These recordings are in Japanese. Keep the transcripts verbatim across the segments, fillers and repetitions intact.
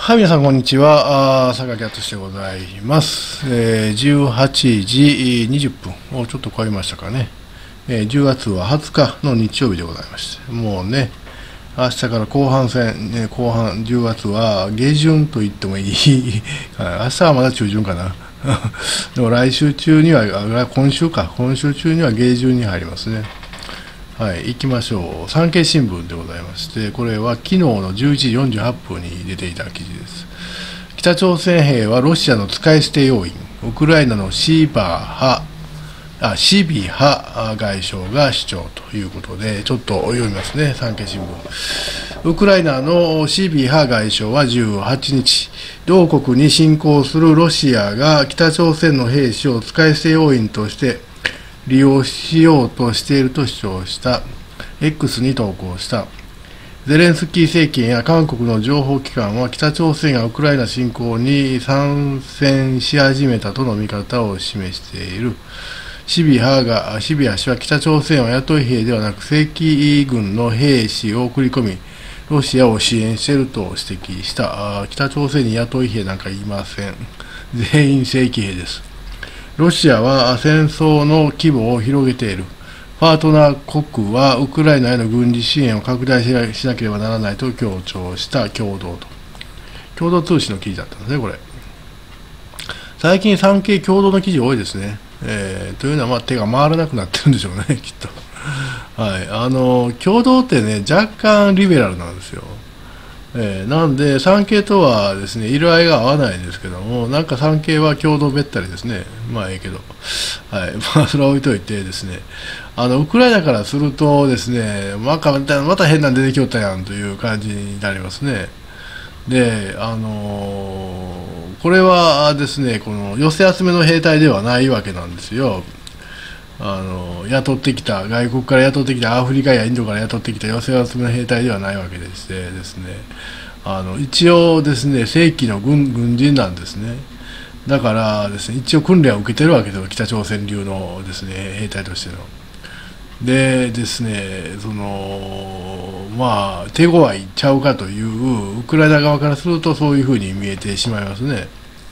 はい、皆さん、こんにちは。あー坂木敦でございます。えー、じゅうはちじにじゅっぷんをちょっと超えましたかね。えー、じゅうがつははつかの日曜日でございまして、もうね、明日から後半戦、ね、後半、じゅうがつは下旬と言ってもいい。明日はまだ中旬かな。でも来週中には、今週か、今週中には下旬に入りますね。はい、行きましょう。産経新聞でございまして、これは昨日のじゅういちじよんじゅうはっぷんに出ていた記事です。北朝鮮兵はロシアの使い捨て要員、ウクライナのシーバー派、あシビ派外相が主張ということで、ちょっと読みますね、産経新聞。ウクライナのシビ派外相はじゅうはちにち、同国に侵攻するロシアが北朝鮮の兵士を使い捨て要員として利用しようとしていると主張した。 X に投稿した。ゼレンスキー政権や韓国の情報機関は北朝鮮がウクライナ侵攻に参戦し始めたとの見方を示している。シビハがシビハ氏は北朝鮮は雇い兵ではなく正規軍の兵士を送り込みロシアを支援していると指摘した。北朝鮮に雇い兵なんかいません。全員正規兵です。ロシアは戦争の規模を広げている。パートナー国はウクライナへの軍事支援を拡大しなければならないと強調した共同と。共同通信の記事だったんですね、これ。最近産経共同の記事多いですね。えー、というのは、まあ、手が回らなくなってるんでしょうね、きっと。はい。あの、共同ってね、若干リベラルなんですよ。えー、なんで、産経とはですね、色合いが合わないんですけども、なんか産経は共同べったりですね。まあ、ええけど。はい。まあ、それは置いといてですね、あの、ウクライナからするとですね、また、また変なの出てきよったやんという感じになりますね。で、あのー、これはですね、この寄せ集めの兵隊ではないわけなんですよ。あの雇ってきた外国から雇ってきたアフリカやインドから雇ってきた寄せ集めの兵隊ではないわけでしてですね、あの一応ですね正規の 軍, 軍人なんですね。だからですね一応訓練を受けてるわけですよ、北朝鮮流のですね兵隊としての。でですねそのまあ手強いちゃうかというウクライナ側からするとそういうふうに見えてしまいますね。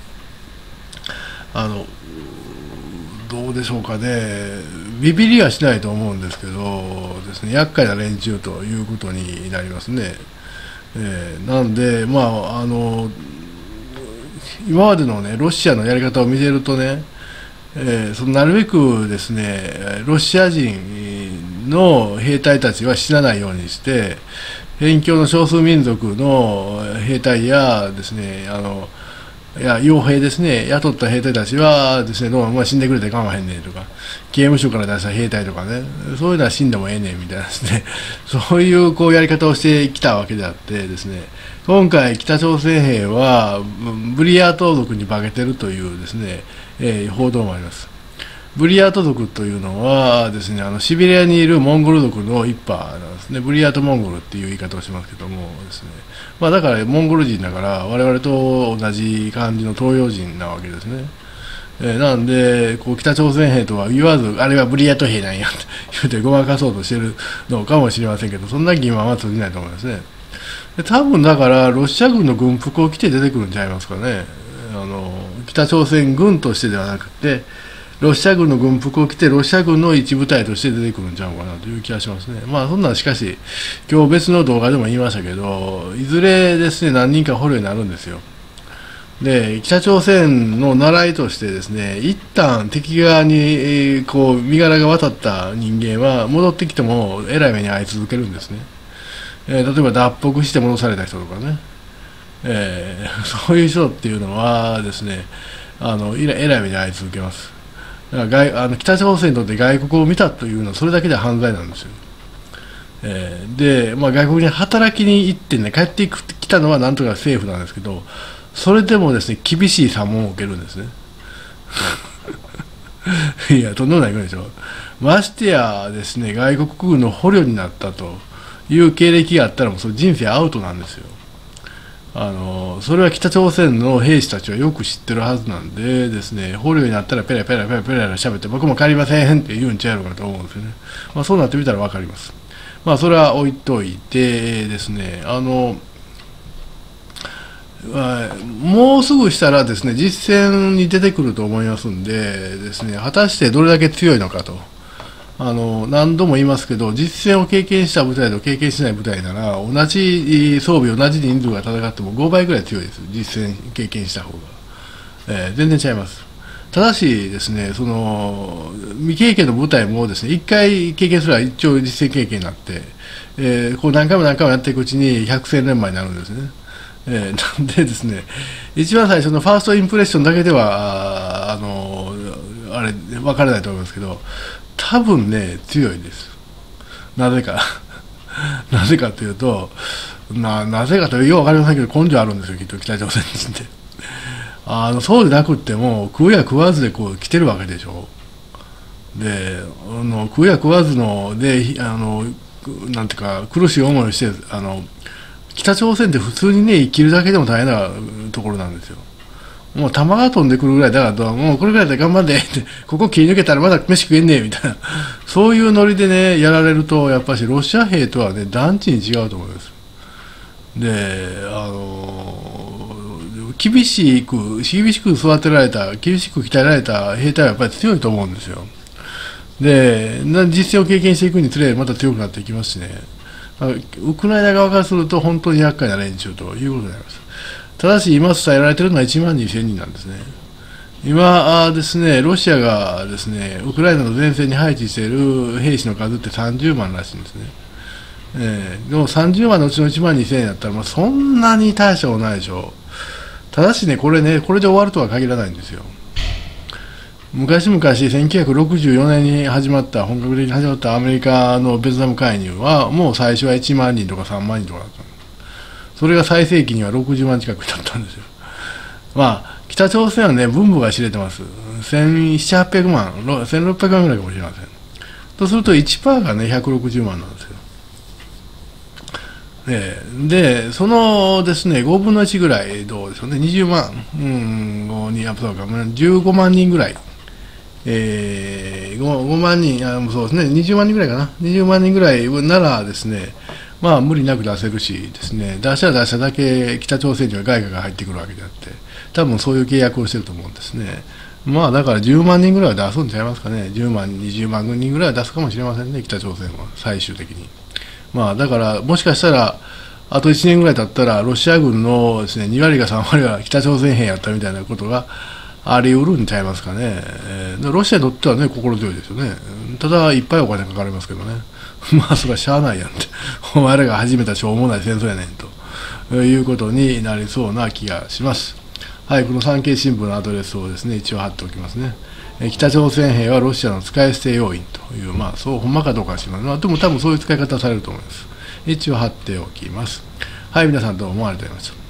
あのどうでしょうかね、ビビりはしないと思うんですけどですね、厄介な連中ということになりますね。えー、なんで、まあ、あの今までの、ね、ロシアのやり方を見てるとね、えー、そのなるべくですねロシア人の兵隊たちは死なないようにして、辺境の少数民族の兵隊やですねあのいや傭兵ですね、雇った兵隊たちはですね、どうもまあ死んでくれて構わへんねんとか、刑務所から出した兵隊とかね、そういうのは死んでもええねんみたいなですね、そういうこうやり方をしてきたわけであってですね、今回、北朝鮮兵はブリヤート族に化けてるというですね、えー、報道もあります。ブリヤート族というのはですね、あのシベリアにいるモンゴル族の一派なんですね。ブリヤートモンゴルっていう言い方をしますけどもですね、まあ、だからモンゴル人だから我々と同じ感じの東洋人なわけですね。えー、なんでこう北朝鮮兵とは言わず、あれはブリヤート兵なんやと言ってごまかそうとしているのかもしれませんけど、そんな疑問は通じないと思いますね。で多分だからロシア軍の軍服を着て出てくるんちゃいますかね。あの北朝鮮軍としてではなくてロシア軍の軍服を着てロシア軍の一部隊として出てくるんちゃうかなという気がしますね。まあそんなんしかし今日別の動画でも言いましたけど、いずれですね何人か捕虜になるんですよ。で北朝鮮の習いとしてですね、一旦敵側にこう身柄が渡った人間は戻ってきてもえらい目に遭い続けるんですね。えー、例えば脱北して戻された人とかね、えー、そういう人っていうのはですねあのえらい目に遭い続けます。だから外あの北朝鮮にとって外国を見たというのはそれだけで犯罪なんですよ。えー、で、まあ、外国に働きに行ってね帰ってきたのはなんとか政府なんですけど、それでもですね厳しい査問を受けるんですね。いやとんでもないぐらいでしょ。ましてやですね外国軍の捕虜になったという経歴があったらもうそれ人生アウトなんですよ。あのそれは北朝鮮の兵士たちはよく知ってるはずなんでですね、捕虜になったらペラペラペラペラペラ喋って僕も帰りませんって言うんちゃうのかと思うんですよね。まあ、そうなってみたら分かります。まあそれは置いといてですね、あのはい、もうすぐしたらですね実戦に出てくると思いますんでですね、果たしてどれだけ強いのかと、あの何度も言いますけど、実戦を経験した部隊と経験しない部隊なら同じ装備、同じ人数が戦ってもごばいぐらい強いです、実戦経験した方が、えー、全然違います。ただしですね、その未経験の部隊もですねいっかい経験すれば一応実戦経験になって、えー、こう何回も何回もやっていくうちに百戦錬磨になるんですね。えー、なんでですね、一番最初のファーストインプレッションだけではあ、あのあれ分からないと思いますけど、多分ね強いです。なぜかなぜかというと、ななぜかというよう分かりませんけど根性あるんですよ、きっと北朝鮮人って。あのそうでなくっても食うや食わずでこう来てるわけでしょ。で、あの食うや食わずので、あのなんていうか苦しい思いをして、あの北朝鮮って普通にね生きるだけでも大変なところなんですよ。もう弾が飛んでくるぐらいだから、もうこれぐらいで頑張ってってここ切り抜けたらまだ飯食えんねえみたいな、そういうノリでねやられると、やっぱりロシア兵とはね段違いに違うと思います。で、あの厳しく厳しく育てられた、厳しく鍛えられた兵隊はやっぱり強いと思うんですよ。で、実践を経験していくにつれまた強くなっていきますしね、ウクライナ側からすると本当に厄介な連中ということになります。ただし今伝えられているのはいちまんにせんにんなんですね。今ですね、ロシアがですねウクライナの前線に配置している兵士の数ってさんじゅうまんらしいんですね。えー、でもさんじゅうまんのうちのいちまんにせんだったら、まあ、そんなに大したことないでしょう。ただしね、これね、これで終わるとは限らないんですよ。昔々せんきゅうひゃくろくじゅうよねんに始まった本格的に始まったアメリカのベトナム介入はもう最初はいちまんにんとかさんまんにんとかだったんです。それが最盛期にはろくじゅうまん近くだったんですよ。まあ北朝鮮はね分母が知れてます。せんななひゃく、はっぴゃくまん、せんろっぴゃくまんぐらいかもしれません。とすると いちパーセント がねひゃくろくじゅうまんなんですよ。で、でそのですねごぶんのいちぐらいどうでしょうね、にじゅうまん、うん、にそうかじゅうごまんにんぐらい、えー、5, 5万人、あそうですね、にじゅうまんにんぐらいかな、にじゅうまんにんぐらいならですね、まあ無理なく出せるしですね、出したら出しただけ北朝鮮には外貨が入ってくるわけであって、多分そういう契約をしてると思うんですね。まあだからじゅうまんにんぐらいは出すんちゃいますかね、じゅうまん、にじゅうまん人ぐらいは出すかもしれませんね、北朝鮮は最終的に。まあだからもしかしたらあといちねんぐらい経ったらロシア軍のですねにわりかさんわりが北朝鮮兵やったみたいなことがあり得るんちゃいますかね。えー、ロシアにとってはね心強いですよね。ただいっぱいお金かかりますけどね。まあそれはしゃあないやんって、お前らが始めたしょうもない戦争やねんということになりそうな気がします。はい、この産経新聞のアドレスをですね一応貼っておきますね。北朝鮮兵はロシアの使い捨て要員という、まあそうほんまかどうかは知りません。まあ、でも多分そういう使い方されると思います。一応貼っておきます。はい、皆さんどうもありがとうございました。